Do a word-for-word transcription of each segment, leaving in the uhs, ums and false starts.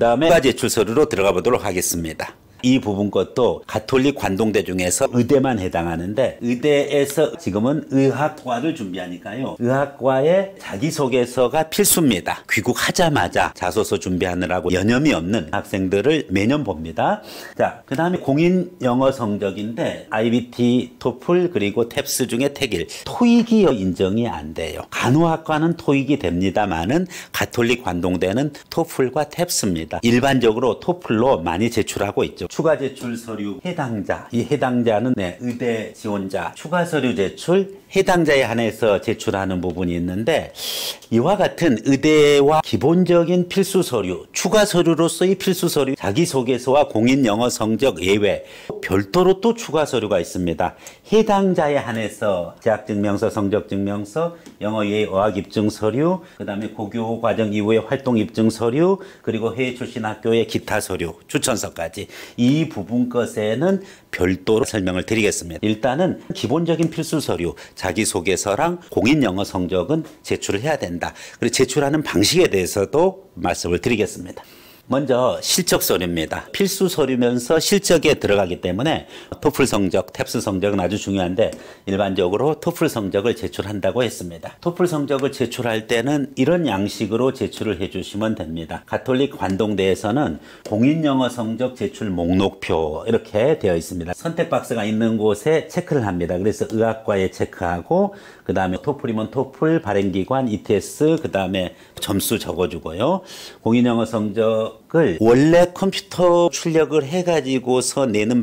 다음에 추가 제출 서류로 들어가 보도록 하겠습니다. 이 부분 것도 가톨릭 관동대 중에서 의대만 해당하는데, 의대에서 지금은 의학과를 준비하니까요, 의학과의 자기소개서가 필수입니다. 귀국하자마자 자소서 준비하느라고 여념이 없는 학생들을 매년 봅니다. 자, 그 다음에 공인 영어 성적인데 아이비티, 토플, 그리고 탭스 중에 택일, 토익이 인정이 안 돼요. 간호학과는 토익이 됩니다만은 가톨릭 관동대는 토플과 탭스입니다. 일반적으로 토플로 많이 제출하고 있죠. 추가 제출 서류 해당자, 이 해당자는 네, 의대 지원자, 추가 서류 제출 해당자에 한해서 제출하는 부분이 있는데, 이와 같은 의대와 기본적인 필수 서류, 추가 서류로서의 필수 서류, 자기소개서와 공인 영어 성적 예외, 별도로 또 추가 서류가 있습니다. 해당자에 한해서 재학증명서, 성적증명서, 영어 예의 어학 입증 서류, 그 다음에 고교 과정 이후의 활동 입증 서류, 그리고 해외 출신 학교의 기타 서류, 추천서까지 이 부분 것에는 별도로 설명을 드리겠습니다. 일단은 기본적인 필수 서류, 자기소개서랑 공인 영어 성적은 제출을 해야 된다. 그리고 제출하는 방식에 대해서도 말씀을 드리겠습니다. 먼저 실적 서류입니다. 필수 서류면서 실적에 들어가기 때문에 토플 성적, 탭스 성적은 아주 중요한데, 일반적으로 토플 성적을 제출한다고 했습니다. 토플 성적을 제출할 때는 이런 양식으로 제출을 해주시면 됩니다. 가톨릭 관동대에서는 공인 영어 성적 제출 목록표 이렇게 되어 있습니다. 선택 박스가 있는 곳에 체크를 합니다. 그래서 의학과에 체크하고, 그 다음에 토플이면 토플, 발행기관, 이티에스, 그 다음에 점수 적어주고요. 공인 영어 성적 을 원래 컴퓨터 출력을 해가지고서 내는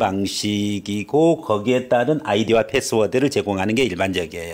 방식이고, 거기에 따른 아이디와 패스워드를 제공하는 게 일반적이에요.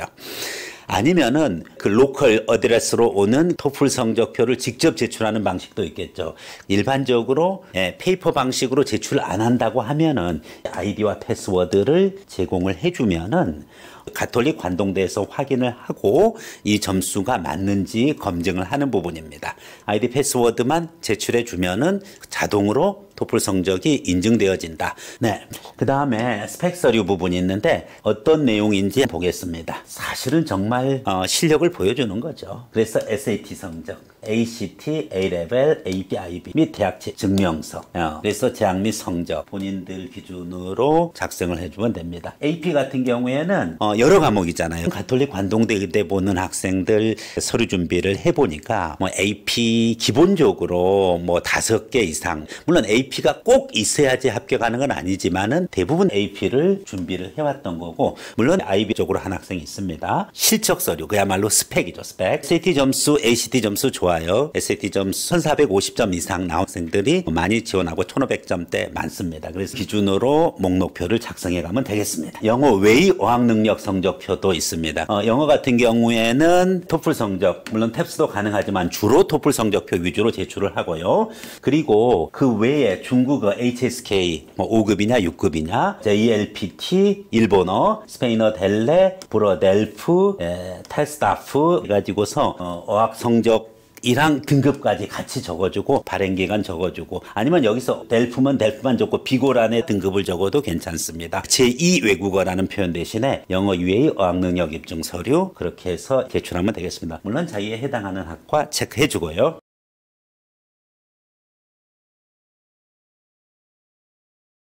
아니면은 그 로컬 어드레스로 오는 토플 성적표를 직접 제출하는 방식도 있겠죠. 일반적으로 예, 페이퍼 방식으로 제출 안 한다고 하면은 아이디와 패스워드를 제공을 해주면은 가톨릭 관동대에서 확인을 하고 이 점수가 맞는지 검증을 하는 부분입니다. 아이디 패스워드만 제출해 주면은 자동으로 토플 성적이 인증되어진다. 네. 그 다음에 스펙 서류 부분이 있는데 어떤 내용인지 보겠습니다. 사실은 정말 어, 실력을 보여주는 거죠. 그래서 에스에이티 성적, 에이씨티, A레벨, 에이피, 아이비 및 대학 증명서, 어, 그래서 재학 및 성적 본인들 기준으로 작성을 해주면 됩니다. 에이피 같은 경우에는 어, 여러 과목이잖아요. 가톨릭 관동대 의대 보는 학생들 서류 준비를 해보니까 뭐 에이피 기본적으로 뭐 다섯 개 이상, 물론 에이피가 꼭 있어야지 합격하는 건 아니지만은 대부분 에이피를 준비를 해왔던 거고, 물론 아이비 쪽으로 한 학생이 있습니다. 실적 서류, 그야말로 스펙이죠, 스펙. 에스에이티 점수, 에이씨티 점수 좋아요. 에스에이티 점수 천사백오십 점 이상 나온 학생들이 많이 지원하고 천오백 점대 많습니다. 그래서 기준으로 목록표를 작성해 가면 되겠습니다. 영어 외의 어학 능력 성적표도 있습니다. 어, 영어 같은 경우에는 토플 성적, 물론 탭스도 가능하지만 주로 토플 성적표 위주로 제출을 하고요. 그리고 그 외에 중국어 에이치에스케이 뭐 오 급이냐 육 급이냐, 제이엘피티 일본어, 스페인어 델레, 불어 델프, 에, 텔스타프 해가지고서 어, 어학 성적 이랑 등급까지 같이 적어주고, 발행기간 적어주고, 아니면 여기서 델프면 델프만 적고 비고란의 등급을 적어도 괜찮습니다. 제이 외국어라는 표현 대신에 영어 유의 어학능력 입증 서류 그렇게 해서 제출하면 되겠습니다. 물론 자기에 해당하는 학과 체크해주고요.